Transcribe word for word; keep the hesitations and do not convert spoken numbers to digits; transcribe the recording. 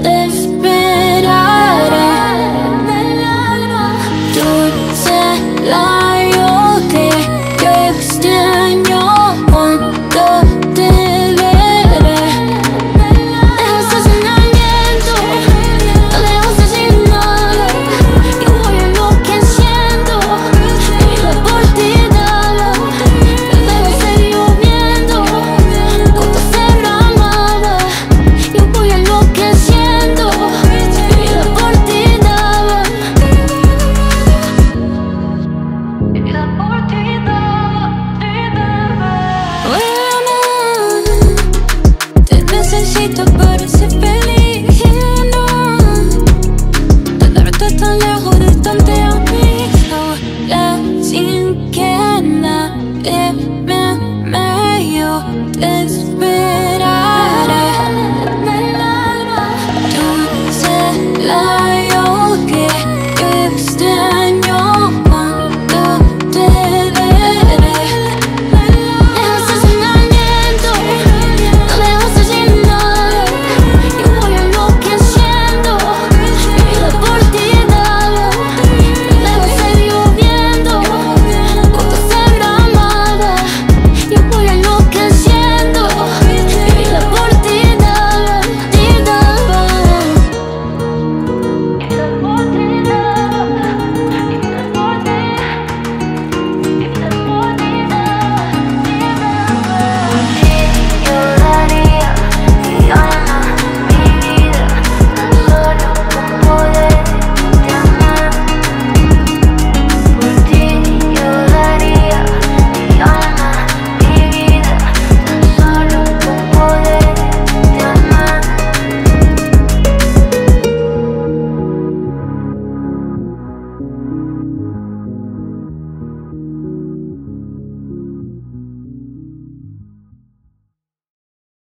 te esperaré. Dulce labio que yo extraño cuando te veré. Dejaste sin aliento, lo dejaste sin nada. Yo voy enloqueciendo, mi vida por ti daba. Yo debo seguir lloviendo, gotas derramadas. Yo voy enloqueciendo, mi vida por ti daba. Mi vida por ti daba, ti daba. Vuelve, te necesito, parece